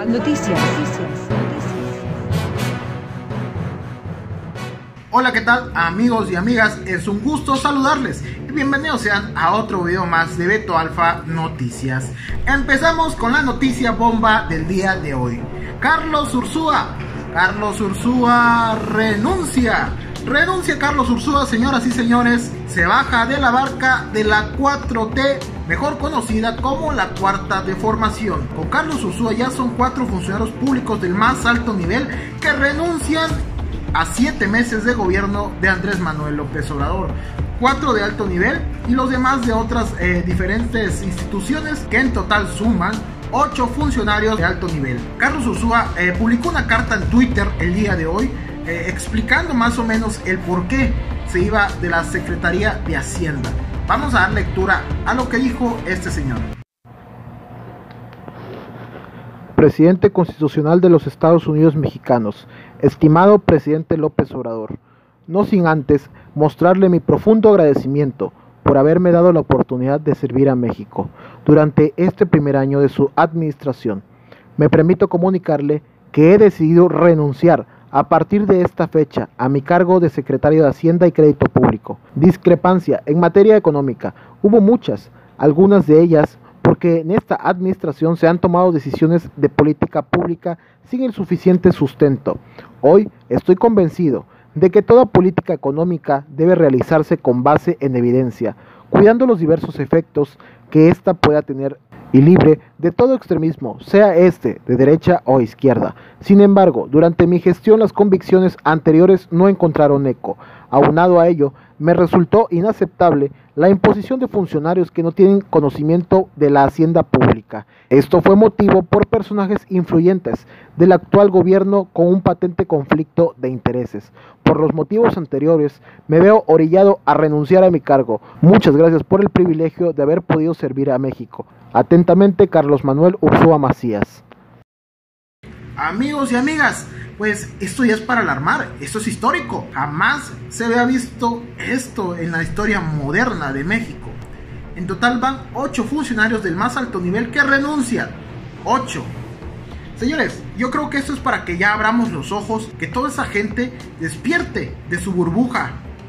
Noticias. Hola, ¿qué tal amigos y amigas? Es un gusto saludarles y bienvenidos sean a otro video más de Beto Alfa Noticias. Empezamos con la noticia bomba del día de hoy. Carlos Ursúa renuncia Carlos Ursúa, señoras y señores. Se baja de la barca de la 4T, mejor conocida como la Cuarta Transformación. Con Carlos Ursúa ya son 4 funcionarios públicos del más alto nivel que renuncian a 7 meses de gobierno de Andrés Manuel López Obrador. 4 de alto nivel y los demás de otras diferentes instituciones, que en total suman 8 funcionarios de alto nivel. Carlos Ursúa publicó una carta en Twitter el día de hoy explicando más o menos el por qué se iba de la Secretaría de Hacienda. Vamos a dar lectura a lo que dijo este señor. Presidente constitucional de los Estados Unidos mexicanos, estimado presidente López Obrador, no sin antes mostrarle mi profundo agradecimiento por haberme dado la oportunidad de servir a México durante este primer año de su administración. Me permito comunicarle que he decidido renunciar a partir de esta fecha a mi cargo de secretario de Hacienda y Crédito Público. Discrepancia en materia económica hubo muchas, algunas de ellas porque en esta administración se han tomado decisiones de política pública sin el suficiente sustento. Hoy estoy convencido de que toda política económica debe realizarse con base en evidencia, cuidando los diversos efectos que ésta pueda tener y libre de todo extremismo, sea este de derecha o izquierda. Sin embargo, durante mi gestión las convicciones anteriores no encontraron eco. Aunado a ello, me resultó inaceptable la imposición de funcionarios que no tienen conocimiento de la hacienda pública. Esto fue motivo por personajes influyentes del actual gobierno con un patente conflicto de intereses. Por los motivos anteriores, me veo orillado a renunciar a mi cargo. Muchas gracias por el privilegio de haber podido servir a México. Atentamente, Carlos Manuel Ursúa Macías. Amigos y amigas, pues esto ya es para alarmar, esto es histórico. Jamás se había visto esto en la historia moderna de México. En total van 8 funcionarios del más alto nivel que renuncian. 8. Señores, yo creo que esto es para que ya abramos los ojos, que toda esa gente despierte de su burbuja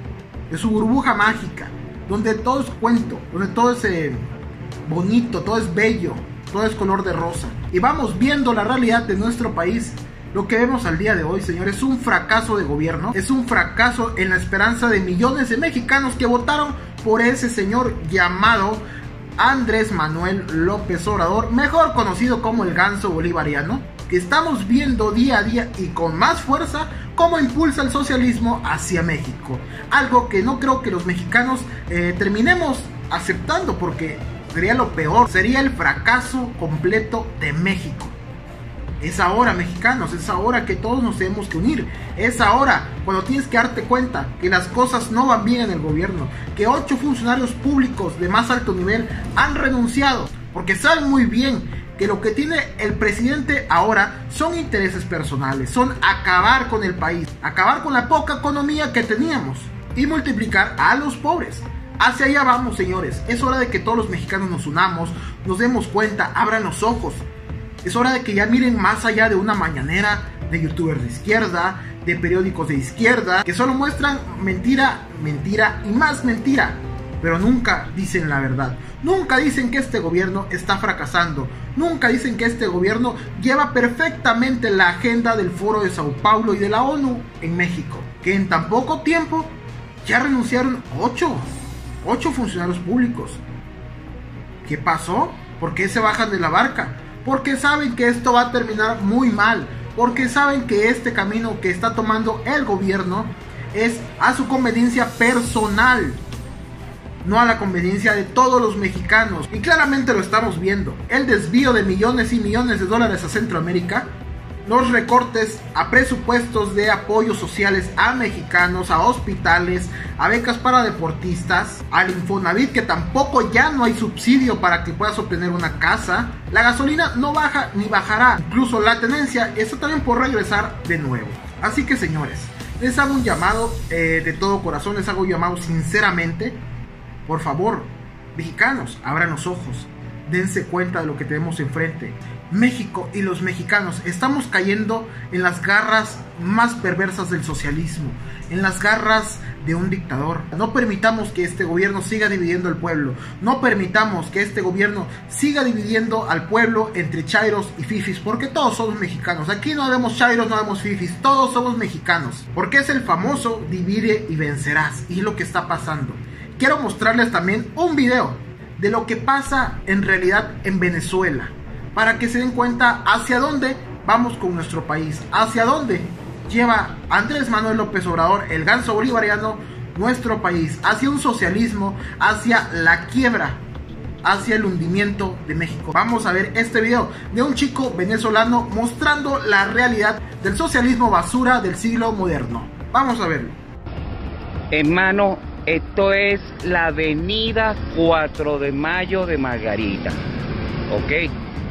mágica, donde todo es cuento, donde todo es bonito, todo es bello, todo es color de rosa. Y vamos viendo la realidad de nuestro país. Lo que vemos al día de hoy, señores, es un fracaso de gobierno, es un fracaso en la esperanza de millones de mexicanos que votaron por ese señor llamado Andrés Manuel López Obrador, mejor conocido como el ganso bolivariano, que estamos viendo día a día y con más fuerza cómo impulsa el socialismo hacia México. Algo que no creo que los mexicanos terminemos aceptando, porque sería lo peor, sería el fracaso completo de México. Es ahora, mexicanos, es ahora que todos nos tenemos que unir. Es ahora cuando tienes que darte cuenta que las cosas no van bien en el gobierno, que 8 funcionarios públicos de más alto nivel han renunciado, porque saben muy bien que lo que tiene el presidente ahora son intereses personales, son acabar con el país, acabar con la poca economía que teníamos y multiplicar a los pobres. Hacia allá vamos, señores. Es hora de que todos los mexicanos nos unamos, nos demos cuenta, abran los ojos. Es hora de que ya miren más allá de una mañanera de youtubers de izquierda, de periódicos de izquierda, que solo muestran mentira, mentira y más mentira, pero nunca dicen la verdad. Nunca dicen que este gobierno está fracasando. Nunca dicen que este gobierno lleva perfectamente la agenda del Foro de Sao Paulo y de la ONU en México. Que en tan poco tiempo ya renunciaron 8 funcionarios públicos. ¿Qué pasó? ¿Por qué se bajan de la barca? Porque saben que esto va a terminar muy mal, porque saben que este camino que está tomando el gobierno es a su conveniencia personal, no a la conveniencia de todos los mexicanos. Y claramente lo estamos viendo: el desvío de millones y millones de dólares a Centroamérica, los recortes a presupuestos de apoyos sociales a mexicanos, a hospitales, a becas para deportistas, al Infonavit, que tampoco ya no hay subsidio para que puedas obtener una casa. La gasolina no baja ni bajará, incluso la tenencia está también por regresar de nuevo. Así que, señores, les hago un llamado de todo corazón, les hago un llamado sinceramente. Por favor, mexicanos, abran los ojos. dense cuenta de lo que tenemos enfrente. México y los mexicanos estamos cayendo en las garras más perversas del socialismo, en las garras de un dictador. No permitamos que este gobierno siga dividiendo al pueblo. No permitamos que este gobierno siga dividiendo al pueblo entre chairos y fifis, porque todos somos mexicanos. Aquí no vemos chairos, no vemos fifis, todos somos mexicanos. Porque es el famoso divide y vencerás, y es lo que está pasando. Quiero mostrarles también un video de lo que pasa en realidad en Venezuela, para que se den cuenta hacia dónde vamos con nuestro país, hacia dónde lleva Andrés Manuel López Obrador, el ganso bolivariano, nuestro país, hacia un socialismo, hacia la quiebra, hacia el hundimiento de México. Vamos a ver este video de un chico venezolano mostrando la realidad del socialismo basura del siglo moderno. Vamos a verlo. Hermano, esto es la avenida 4 de Mayo de Margarita, ¿ok?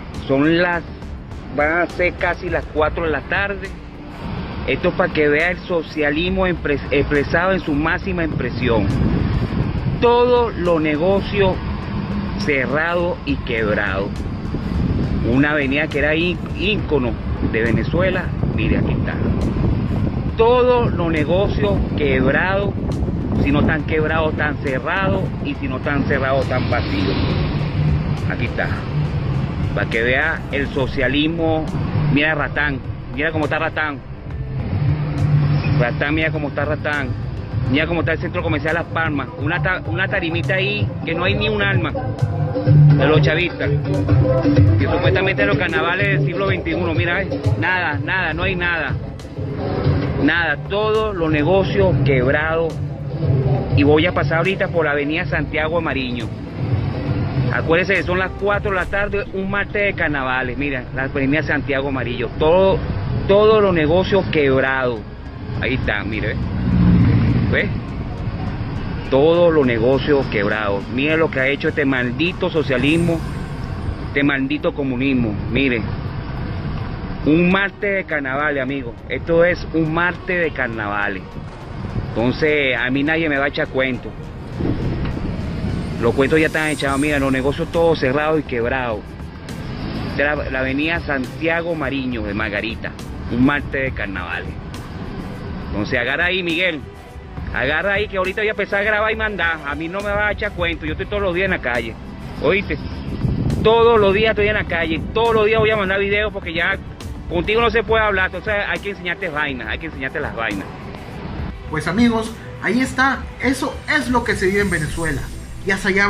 Van a ser casi las 4 de la tarde. Esto es para que vea el socialismo expresado en su máxima expresión. Todos los negocios cerrados y quebrados. Una avenida que era ícono de Venezuela, mire, aquí está. Todos los negocios quebrados, si no están quebrados, están cerrados, y si no están cerrados, están vacíos. Aquí está. Para que vea el socialismo. Mira Ratán, mira cómo está Ratán. Ratán, mira cómo está Ratán. Mira cómo está el centro comercial Las Palmas. Una tarimita ahí que no hay ni un alma de los chavistas, que supuestamente los carnavales del siglo XXI. Mira, nada, no hay nada. Nada, todos los negocios quebrados. Y voy a pasar ahorita por la avenida Santiago Amariño. Acuérdense que son las 4 de la tarde, un martes de carnavales. Mira, la avenida Santiago Amarillo. Todos los negocios quebrados. Ahí están, mire. ¿Ves? Todos los negocios quebrados. Mire lo que ha hecho este maldito socialismo, este maldito comunismo. Mire. Un martes de carnavales, amigos. Esto es un martes de carnavales. Entonces, a mí nadie me va a echar cuentos. Los cuentos ya están echados. Mira, los negocios todos cerrados y quebrados. La avenida Santiago Mariño de Margarita. Un martes de carnavales. Entonces, agarra ahí, Miguel. Agarra ahí, que ahorita voy a empezar a grabar y mandar. A mí no me va a echar cuentos. Yo estoy todos los días en la calle. ¿Oíste? Todos los días estoy en la calle. Todos los días voy a mandar videos, porque ya contigo no se puede hablar. Entonces hay que enseñarte vainas. Hay que enseñarte las vainas. Pues amigos, ahí está. Eso es lo que se vive en Venezuela. Y hacia allá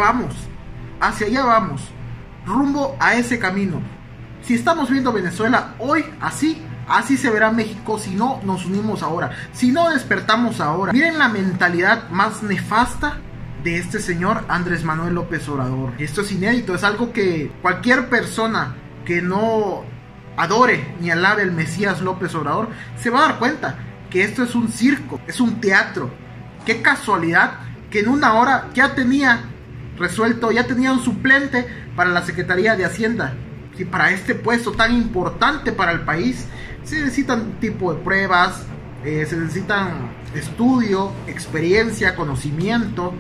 vamos, rumbo a ese camino. Si estamos viendo Venezuela hoy así se verá México si no nos unimos ahora, si no despertamos ahora. Miren la mentalidad más nefasta de este señor Andrés Manuel López Obrador. Esto es inédito, es algo que cualquier persona que no adore ni alabe al Mesías López Obrador se va a dar cuenta que esto es un circo, es un teatro. Qué casualidad que en una hora ya tenía resuelto, ya tenía un suplente para la Secretaría de Hacienda. Y para este puesto tan importante para el país se necesitan tipo de pruebas, se necesitan estudio, experiencia, conocimiento.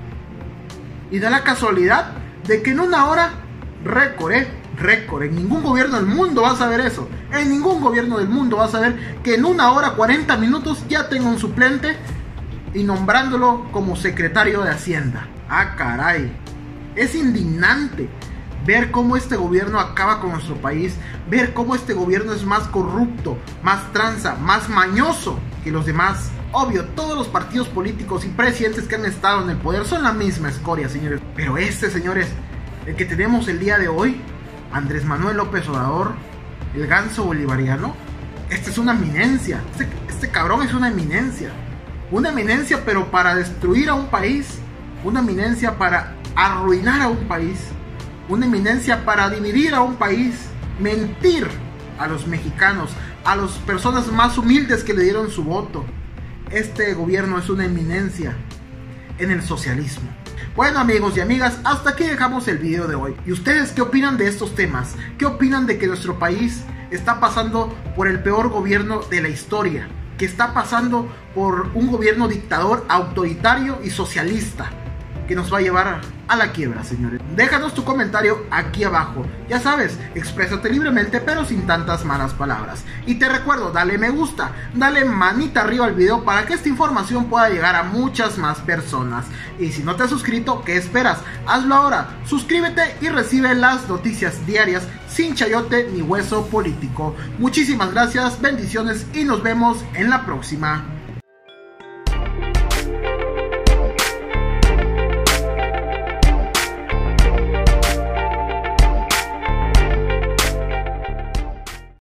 Y da la casualidad de que en una hora, récord, en ningún gobierno del mundo vas a ver eso. En ningún gobierno del mundo vas a ver que en una hora 40 minutos ya tenga un suplente y nombrándolo como secretario de Hacienda. Ah, caray. Es indignante ver cómo este gobierno acaba con nuestro país, ver cómo este gobierno es más corrupto, más tranza, más mañoso que los demás. Obvio, todos los partidos políticos y presidentes que han estado en el poder son la misma escoria, señores. Pero este, señores, el que tenemos el día de hoy, Andrés Manuel López Obrador, el ganso bolivariano, este es una eminencia. Este cabrón es una eminencia. Una eminencia, pero para destruir a un país. Una eminencia para arruinar a un país. Una eminencia para dividir a un país. Mentir a los mexicanos, a las personas más humildes que le dieron su voto. Este gobierno es una eminencia en el socialismo. Bueno, amigos y amigas, hasta aquí dejamos el video de hoy. ¿Y ustedes qué opinan de estos temas? ¿Qué opinan de que nuestro país está pasando por el peor gobierno de la historia? Que está pasando por un gobierno dictador, autoritario y socialista. que nos va a llevar a la quiebra, señores. Déjanos tu comentario aquí abajo. Ya sabes, exprésate libremente pero sin tantas malas palabras. Y te recuerdo, dale me gusta, dale manita arriba al video para que esta información pueda llegar a muchas más personas. Y si no te has suscrito, ¿qué esperas? Hazlo ahora, suscríbete y recibe las noticias diarias sin chayote ni hueso político. Muchísimas gracias, bendiciones y nos vemos en la próxima.